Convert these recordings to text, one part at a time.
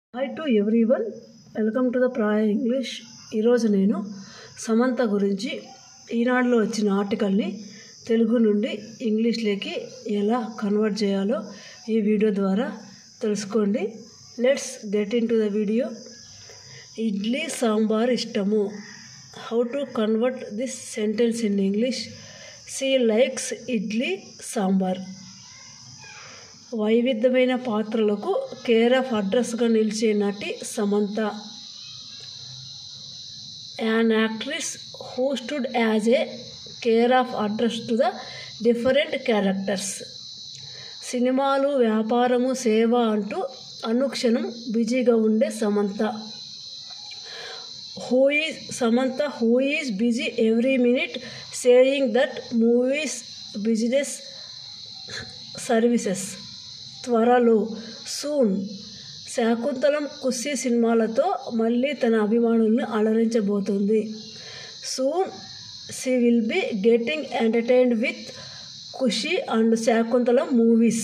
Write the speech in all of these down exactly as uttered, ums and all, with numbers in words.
Hi to everyone, welcome to the ప్రాయ English. ఈరోజు నేను సమంత గురించి ఈనాడులో వచ్చిన ఆర్టికల్ని తెలుగు నుండి ఇంగ్లీష్లోకి ఎలా కన్వర్ట్ చేయాలో ఈ వీడియో ద్వారా తెలుసుకోండి. Let's get into the video. Idli sambar ఇష్టము. How to convert this sentence in English. She likes idli sambar. వైవిధ్యమైన పాత్రలకు కేర్ ఆఫ్ అడ్రస్గా నిలిచే నటి Samantha. An actress who stood as a care of address to the different characters. సినిమాలు, వ్యాపారము, సేవ అంటూ అనుక్షణం బిజీగా ఉండే Samantha. Who is Samantha who is busy every minute saying that movies, business, services. త్వరలో, సూన్. శాకుంతలం, ఖుషీ సినిమాలతో మళ్ళీ తన అభిమానులను అలరించబోతుంది. Soon she will be getting entertained with Kushi and Shaakuntalam movies.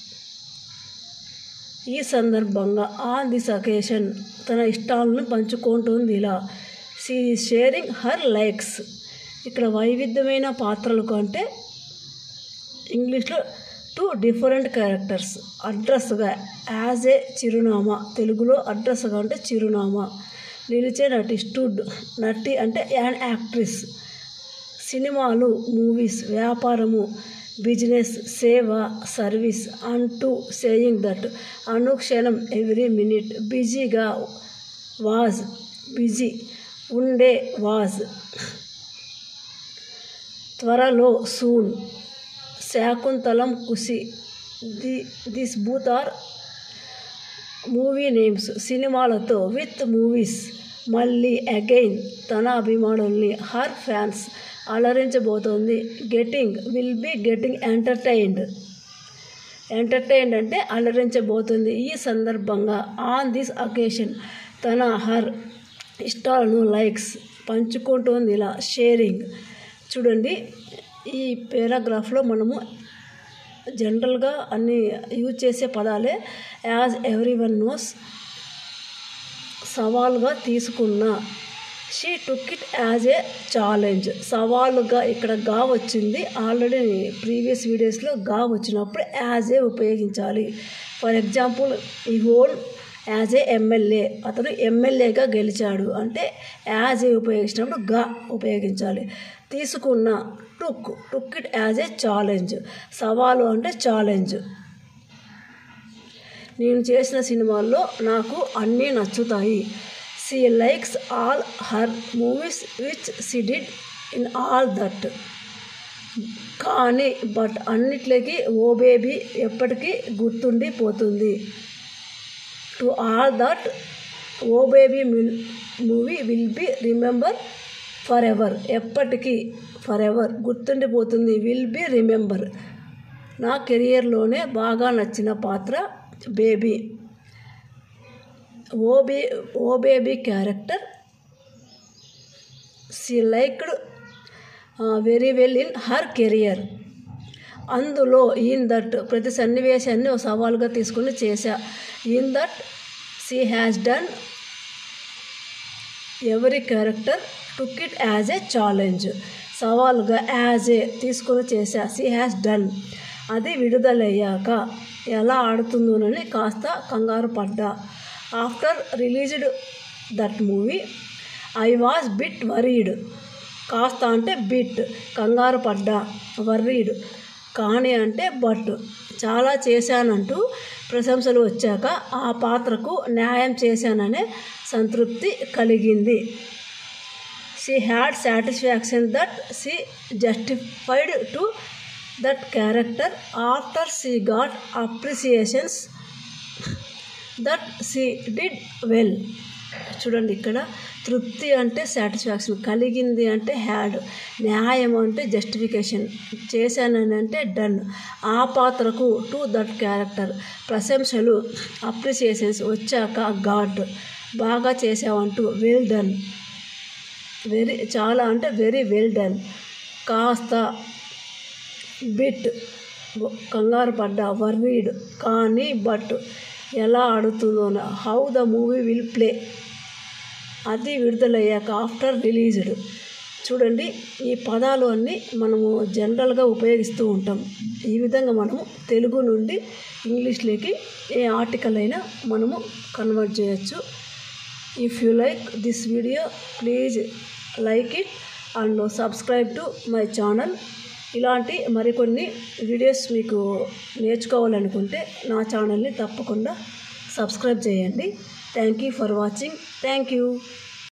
ఈ సందర్భంగా ఆన్ దిస్ అకేషన్ తన ఇష్టాలను పంచుకుంటుంది ఇలా. She is sharing her likes. ఇక్కడ వైవిధ్యమైన పాత్రలకు అంటే ఇంగ్లీష్లో టూ డిఫరెంట్ క్యారెక్టర్స్. అడ్రస్గా యాజ్ ఏ చిరునామా, తెలుగులో అడ్రస్గా అంటే చిరునామా. నిలిచే నటి, స్టూడ్ నటి అంటే యాన్ యాక్ట్రెస్. సినిమాలు, మూవీస్, వ్యాపారము, బిజినెస్, సేవ, సర్వీస్. అంటూ సేయింగ్ దట్ అనుక్షణం, ఎవ్రీ మినిట్. బిజీగా, వాజ్ బిజీ, ఉండే, వాజ్. త్వరలో, soon. Shaakuntalam, Kushi. The this both are movie names. సినిమాలతో, విత్ మూవీస్. మళ్ళీ, అగైన్. తన అభిమానుల్ని, హర్ ఫ్యాన్స్, అలరించబోతోంది. Getting, will be getting entertained. Entertained అంటే అలరించబోతుంది. ఈ సందర్భంగా, ఆన్ దిస్ అకేషన్ తన, హర్ ఇష్టాలను, లైక్స్ పంచుకుంటోంది ఇలా. షేరింగ్. చూడండి, ఈ పేరాగ్రాఫ్లో మనము జనరల్గా అన్ని యూజ్ చేసే పదాలే. యాజ్ ఎవ్రీ వన్ నోస్, సవాల్గా తీసుకున్న. She took it as a challenge. సవాలుగా ఇక్కడ గా వచ్చింది. ఆల్రెడీ ప్రీవియస్ వీడియోస్లో గా వచ్చినప్పుడు యాజ్ ఏ ఉపయోగించాలి. ఫర్ ఎగ్జాంపుల్, ఈ హోల్ యాజ్ ఏ ఎమ్మెల్యే, అతను ఎమ్మెల్యేగా గెలిచాడు అంటే యాజ్ ఏ ఉపయోగించినప్పుడు గా ఉపయోగించాలి. తీసుకున్న, took took it as a challenge. సవాలు అంటే ఛాలెంజ్. నేను చేసిన సినిమాల్లో నాకు అన్నీ నచ్చుతాయి. She likes all her movies which she did in all that. కానీ, బట్ అన్నిట్లోకి ఓ బేబీ ఎప్పటికీ గుర్తుండిపోతుంది. To all that Oh Baby movie will be remember for ever. ఎప్పటికీ, ఫర్ ఎవర్ గుర్తుండిపోతుంది. Will be remember. నా కెరియర్లోనే బాగా నచ్చిన పాత్ర బేబీ. ఓ బే Oh Baby character she liked very well in her career. అందులో, ఇన్ దట్ ప్రతి సన్నివేశాన్ని ఒక సవాలుగా తీసుకుని చేశా. In that she has done every character took it as a challenge. సవాలుగా యాజ్ ఏ తీసుకుని చేశా. She has done. అది విడుదలయ్యాక ఎలా ఆడుతుందోనని కాస్త కంగారు పడ్డా. After released that movie I was bit worried. కాస్త అంటే బిట్, కంగారు పడ్డా. వర్రీడ్, కానీ అంటే బట్. చాలా చేశానంటూ ప్రశంసలు వచ్చాక ఆ పాత్రకు న్యాయం చేశాననే సంతృప్తి కలిగింది. She had satisfaction that she justified to that character after she got appreciations that she did well. చూడండి, ఇక్కడ తృప్తి అంటే సాటిస్ఫాక్షన్, కలిగింది అంటే హ్యాడ్, న్యాయం అంటే జస్టిఫికేషన్, చేశానని అంటే డన్. ఆ పాత్రకు, టు దట్ క్యారెక్టర్, ప్రశంసలు, అప్రిసియేషన్స్ వచ్చాక గాడ్, బాగా చేసావంటూ వెల్ డన్. వెరీ, చాలా అంటే వెరీ వెల్ డన్. కాస్త, బిట్, కంగారు పడ్డా. వర్రీడ్, కానీ బట్. ఎలా ఆడుతుందో, how the movie will play, అది విడుదలయ్యాక ఆఫ్టర్ రిలీజ్డ్. చూడండి, ఈ పదాలు అన్నీ మనము జనరల్గా ఉపయోగిస్తూ ఉంటాం. ఈ విధంగా మనము తెలుగు నుండి ఇంగ్లీష్లోకి ఏ ఆర్టికల్ అయినా మనము కన్వర్ట్ చేయొచ్చు. If you like this video please like it and subscribe to my channel. ఇలాంటి మరికొన్ని వీడియోస్ మీకు నేర్చుకోవాలనుకుంటే నా ఛానల్ని తప్పకుండా సబ్స్క్రైబ్ చేయండి. Thank you for watching. Thank you.